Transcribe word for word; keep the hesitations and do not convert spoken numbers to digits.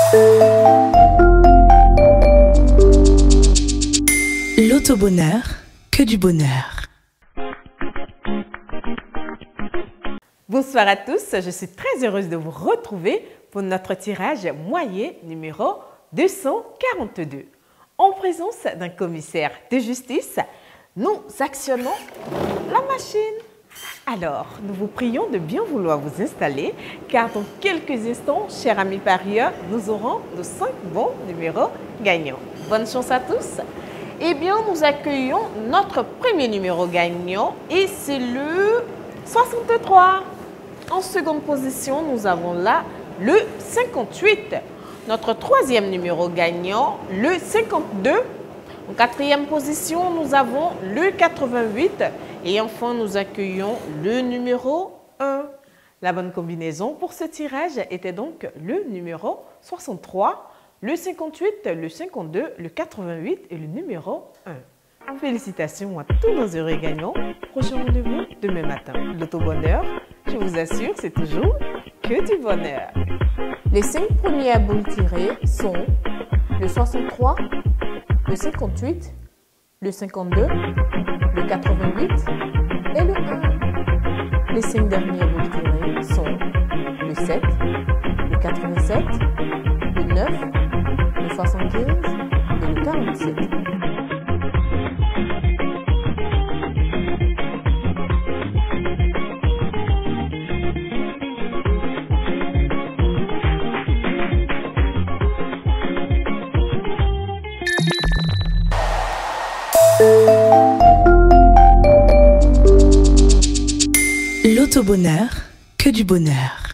L'auto-bonheur, que du bonheur. Bonsoir à tous, je suis très heureuse de vous retrouver pour notre tirage moyen numéro deux cent quarante-deux. En présence d'un commissaire de justice, nous actionnons la machine. Alors, nous vous prions de bien vouloir vous installer, car dans quelques instants, chers amis parieurs, nous aurons nos cinq bons numéros gagnants. Bonne chance à tous. Eh bien, nous accueillons notre premier numéro gagnant et c'est le soixante-trois. En seconde position, nous avons là le cinquante-huit. Notre troisième numéro gagnant, le cinquante-deux. En quatrième position, nous avons le quatre-vingt-huit. Et enfin, nous accueillons le numéro un. La bonne combinaison pour ce tirage était donc le numéro soixante-trois, le cinquante-huit, le cinquante-deux, le quatre-vingt-huit et le numéro un. Félicitations à tous nos heureux gagnants. Prochain rendez-vous demain matin. L'auto-bonheur, je vous assure, c'est toujours que du bonheur. Les cinq premières boules tirées sont le soixante-trois, le cinquante-huit, le cinquante-deux, le quatre-vingt-huit et le un. Les cinq dernières boules tirées sont le sept, le quatre-vingt-sept, le neuf, le soixante-quinze et le quarante-sept. L'auto-bonheur, que du bonheur.